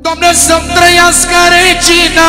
Doamne, să-mi trăiască regina,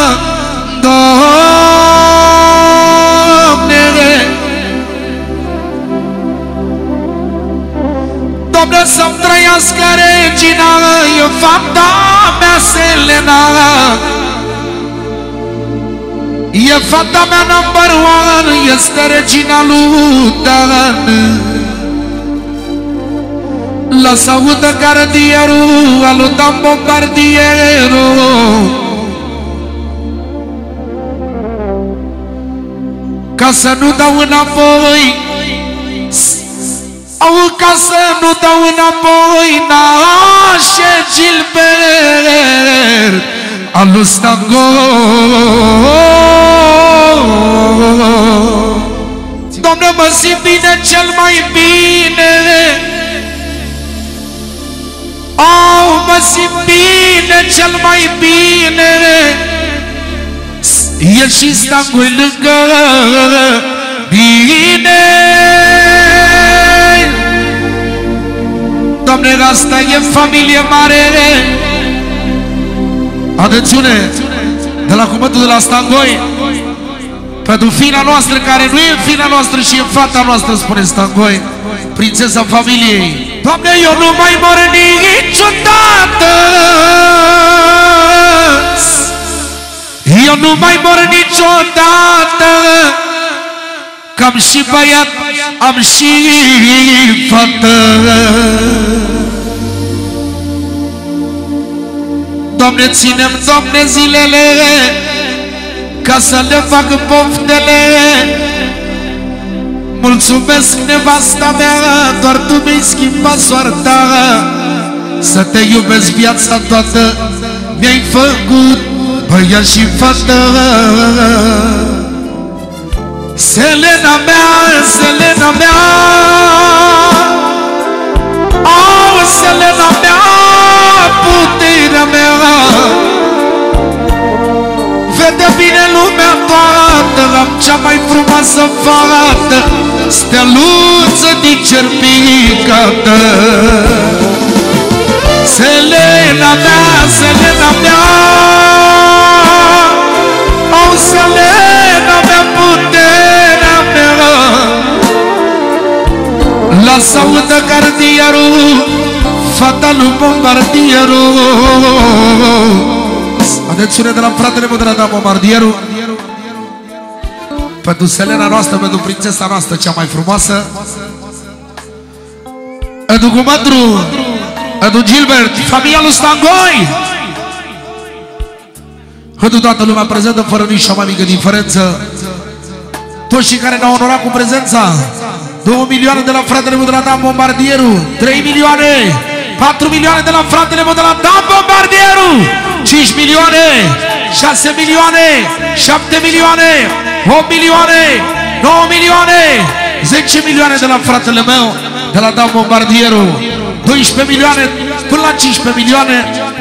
Doamne, să-mi trăiască regina, e fata mea Selena, e fata mea number one, este regina lui Dan. Lasă audă gardierul, alu Dan bombardierul, ca să nu dau înapoi, ca să nu dau înapoi, nașe Gilbert, alu Stango. Doamne, mă simt bine, cel mai bine, mă simt bine, cel mai bine, e și Stango-i lângă mine. Doamne, asta e familie mare. Atențiune, de la cuvântul de la Stangoi, pentru fina noastră, care nu e fina noastră și e fata noastră, spune Stangoi, prințesa familiei. Doamne, eu nu mai mor niciodată, eu nu mai mor niciodată, că am și băiat, am și fată. Doamne, ținem, Doamne, zilele, ca să le fac poftele. Mulțumesc, nevasta mea, doar tu mi-ai schimbat soarta. Să te iubesc viața toată, mi-ai făcut băiat și fată. Selena mea, Selena mea, Selena mea, puterea mea. Vede bine lumea toată, am cea mai frumoasă fată, steluță din cer picată. Selena mea, Selena mea, Selena mea, puterea mea. Lasă audă gardierul, fata lui bombardierul. Atențiune de la fratele meu de la Dan Bombardierul, pentru Selena noastră, pentru prințesa noastră cea mai frumoasă, pentru cumătru, pentru Gilbert, familia lui Stangoi, pentru toată lumea prezentă, fără nici o mai mică diferență, toți cei care ne-au onorat cu prezența. 2 milioane de la fratele meu de la Dan Bombardierul, 3 milioane, 4 milioane de la fratele meu de la Dan Bombardierul, 5 milioane, 6 milioane, 7 milioane, 8 milioane, 9 milioane, 10 milioane de la fratele meu de la Dan Bombardierul, 12 milioane până la 15 milioane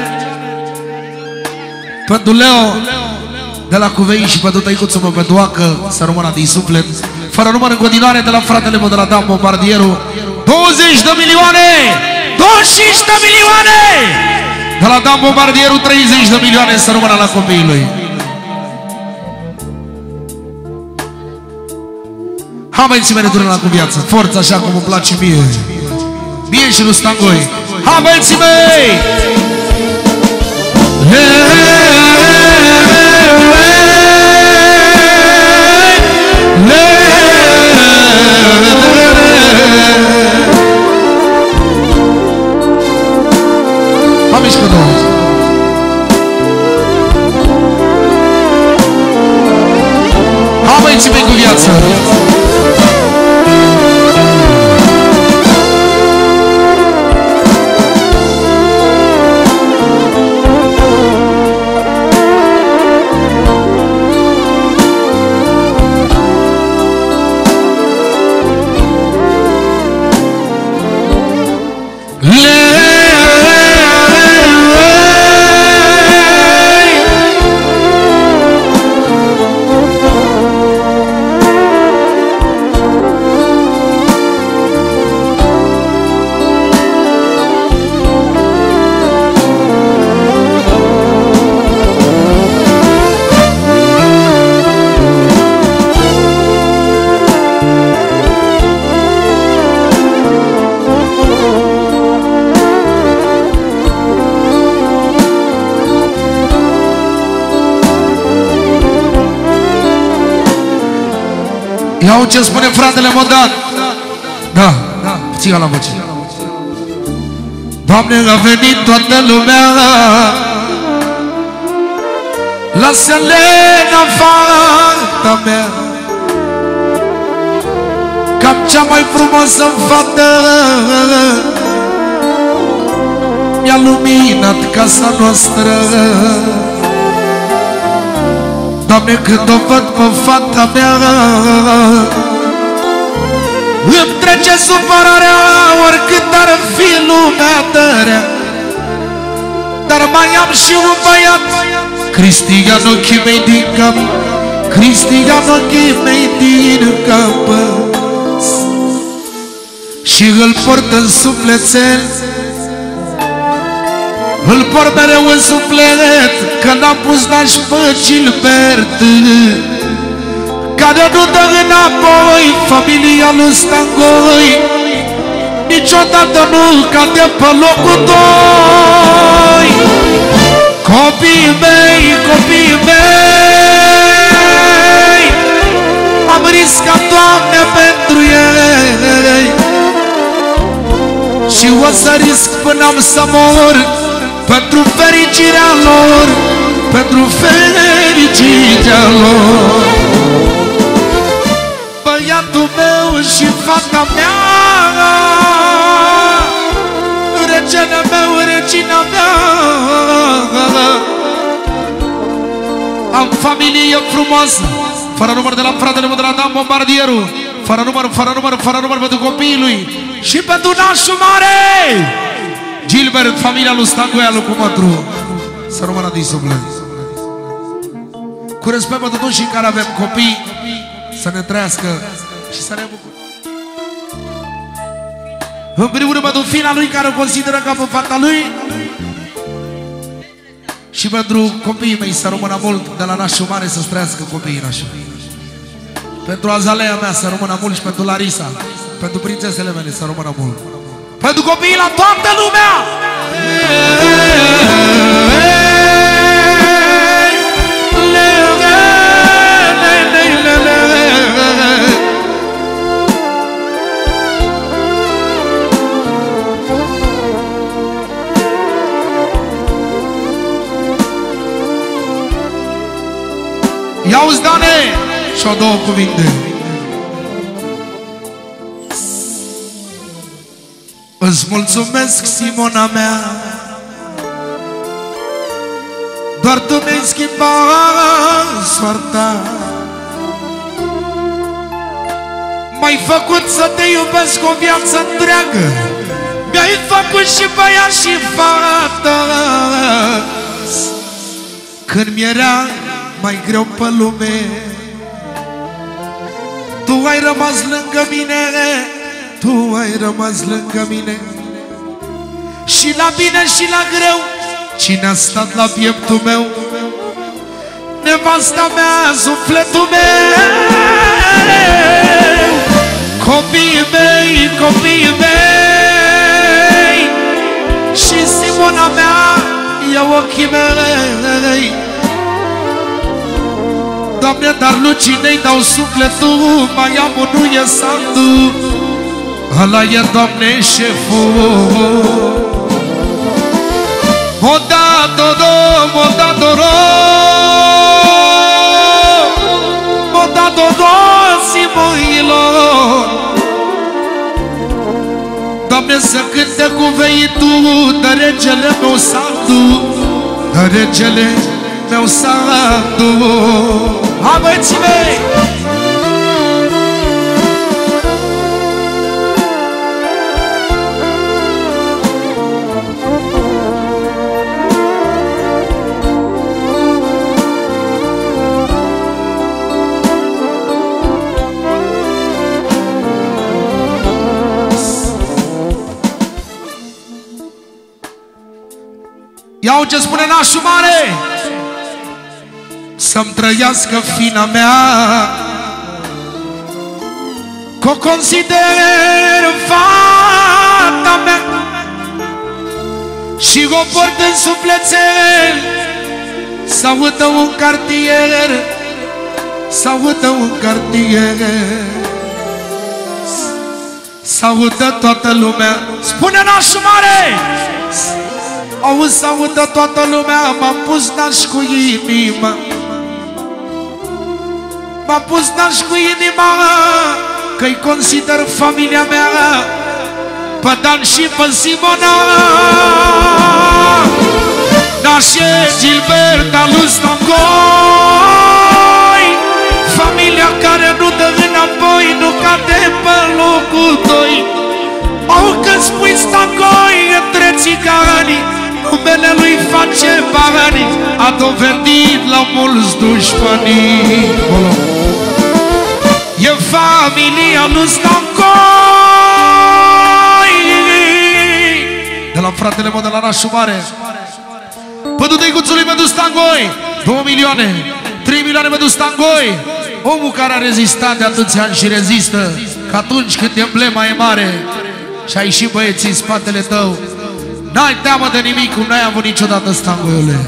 pentru Leo de la Cuvei și pentru tăicuțul meu, pentru Oacă, să rămână din suflet. Fără număr în continuare de la fratele meu de la Dan Bombardierul, 20 de milioane, 25 de milioane de la Dan Bombardierul, 30 de milioane să rămână la copiii lui. Hai băieții mei, ne durăm la cu viață, forță așa cum îmi place mie, mie și lui Stangoi. Hai băieții mei! Hai mișcă două. Hai băieții mei cu viață. Iau ce spune fratele Modan. Da, țiga la voce. Doamne, a venit toată lumea, lasă-le în fata mea, cam cea mai frumoasă fată, mi-a luminat casa noastră. Doamne, când o văd pe fata mea, îmi trece supărarea, oricât ar fi lumea tărea. Dar mai am și un băiat, Cristian ochii mei din cap, Cristian ochii mei din cap, și îl port în sufletel, îl port mereu în suflet, că n-am pus naș pe Gilbert, care nu dă înapoi familia lui Stangoi, niciodată nu cade pe locul 2. Copiii mei, copiii mei, am riscat, Doamne, pentru ei, și o să risc până am să mor, pentru fericirea lor, pentru fericirea lor. Băiatul meu și fata mea, regele meu, regina mea, am familie frumoasă, fără număr de la fratele meu de la Dan Bombardierul, fără număr pentru copiii lui și pentru nașul mare Gilbert, familia lui Stangoia, lui Cumatru. Să rămână din suflet. Cu respect pentru toți și care avem copii, să ne trăiască și să ne bucurăm. În primul rând pentru fina lui, care o consideră ca pe fata lui, și pentru copiii mei, să rămână mult de la nașul mare, să trăiască copiii nașul. Pentru Azalea mea, să rămână mult, și pentru Larisa, pentru prințesele mele, să rămână mult. Pentru copiii la toată lumea! Ia-uzi, Dane, și-o două cuvinte. Îți mulțumesc, Simona mea, doar tu mi-ai schimbat soarta. M-ai făcut să te iubesc o viață întreagă, mi-ai făcut și băiat și fată. Când mi-era mai greu pe lume, tu ai rămas lângă mine, tu ai rămas lângă mine. Și la bine și la greu, cine a stat la pieptul meu? Nevasta mea, sufletul meu. Copiii mei, copiii mei, și Simona mea, ia ochii mei. Doamne, dar lui cine-i dau sufletul? Mai am unul, e Sandu, ăla e, Doamne, șeful. M-o dat oro, m-o dat oro, m-o dat oro Simuilor. Doamne, să cânte cu veitul de regele meu Sandu, de regele meu Sandu. Hai, băieții mei! Iau ce spune nașul mare: să-mi trăiască fina mea, că o consider fata mea și o port în sufletel, să audă un cartier s-audă un cartier, s-audă toată lumea. Spune nașul mare! Auzi, s-audă toată lumea. M-am pus naș cu inima, m-am pus naș cu inima, că-i consider familia mea, pe Dan și pe Simona. Nașe Gilberta lui Stangoi, familia care nu dă înapoi, nu cade pe locul doi. Au când spui Stangoi între țigani, numele lui face bani, a dovedit la mulți dușmanii. E familia lui Stangoi, de la fratele meu de la Nașul Mare. Păduteicuțului pentru Stangoi 2 milioane, 3 milioane pentru Stangoi. Omul care a rezistat de atâția ani și rezistă, că atunci când emblema e mare și ai și băieții în spatele tău, n-ai teamă de nimic, cum n-ai avut niciodată, Stangoiule.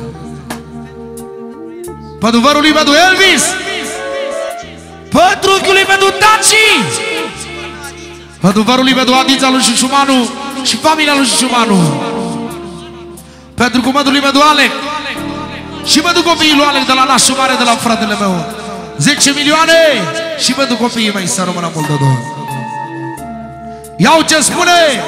Păduvărului pentru Elvis, pătrunchiului pentru Daci, păduvărului pentru Adița lui Șușumanu și familia lui Șușumanu, pentru cumătului pentru Alec și pentru copiii lui Alec de la Nașul Mare, de la fratele meu. 10 milioane și pentru copiii mei, să rămână mult de două. Iau ce spune!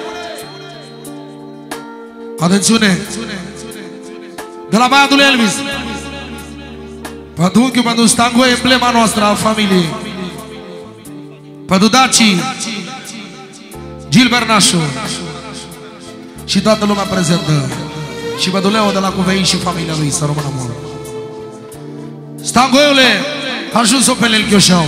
Atențiune! De la băiatul Elvis, pentru unchiul, pentru Stangoi, emblema noastră a familiei, pentru Daci, Gilbert Nașu și toată lumea prezentă, și pentru Leo de la Cuvei și familia lui, să rămână mult. Stangoiule, a ajuns-o pe Lel Chioșau.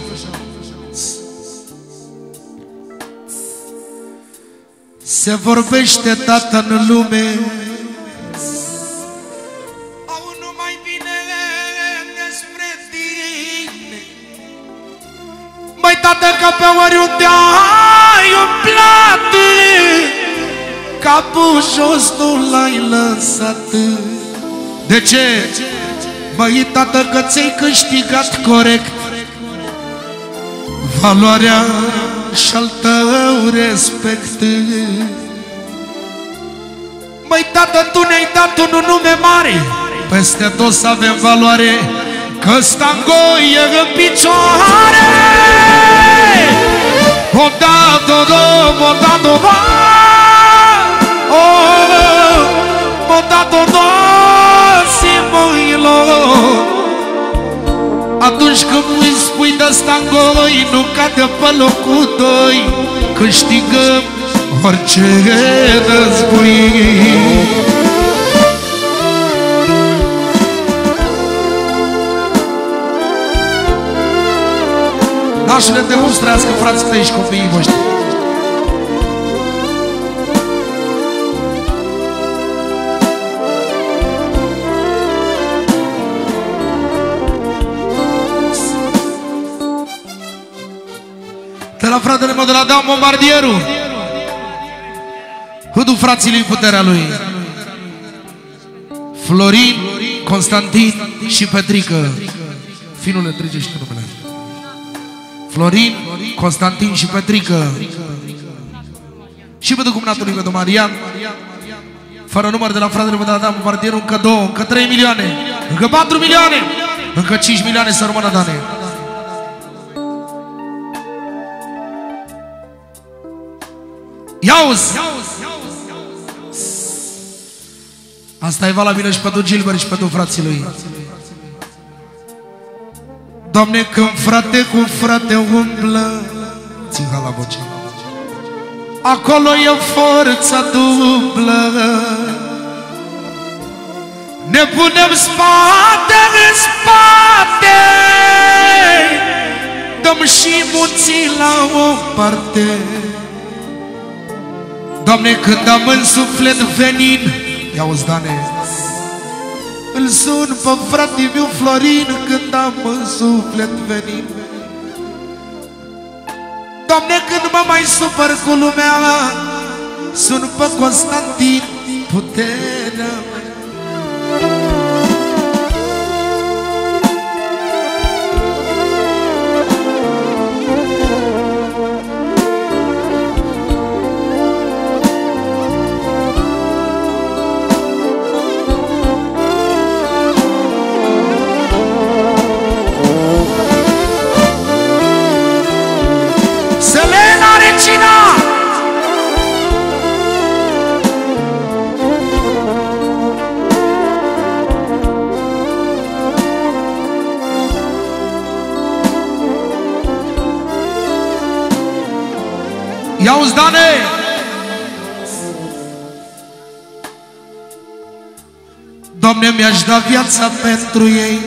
Se vorbește, tată, în lume, au numai bine despre tine. Măi, tată, că pe oriunde ai umblat, capul jos nu l-ai lăsat. De ce? Măi, tată, că ți-ai câștigat corect valoarea și-al tău respect. Măi, tată, tu ne-ai dat un nume mare, peste toți avem valoare, că Stangoi e în picioare. O da, do, do, o da, do, do, o da, do, do, Simoilo. Atunci când îi spui de Stangoi, nu cade pe locul doi, câștigăm orice război. Nașule, te mustrească frații tăi și copiii voștri. De la fratele meu de la Dan Bombardierul, Hudu frații lui, puterea lui, Florin, Constantin și Petrică. Finule, trece și tu numele. Florin, Constantin și Petrică. Și pentru cumnatul lui, pentru Marian, fără număr, de la fratele meu de la Dan Bombardierul, încă 2, încă 3 milioane, încă 4 milioane, încă 5 milioane să rămână, Dane. Iauzi! Asta e valabilă și pentru Gilbert și pentru frații lui. Doamne, când frate cu frate umblă, țiha la voce, acolo e forța dublă. Ne punem spate în spate, dăm și munții la o parte. Doamne, când am în suflet venin, ia-uzi, Dane, îl sun pe fratele meu Florin, când am în suflet venin. Doamne, când mă mai supăr cu lumea, sun pe Constantin, puterea mea. Auzi, Dane? Doamne, mi-aș da viața pentru ei,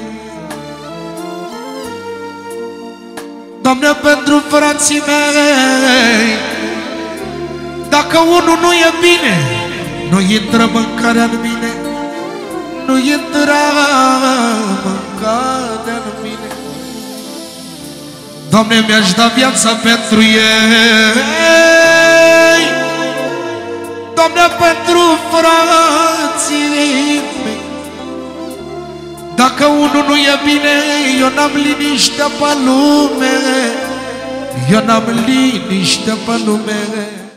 Doamne, pentru frații mei. Dacă unul nu e bine, nu intră mâncarea în mine, nu intră mâncarea în mine. Doamne, mi-aș da viața pentru ei, Doamne, pentru frații mei. Dacă unul nu e bine, eu n-am liniște pe lume, eu n-am liniște pe lume.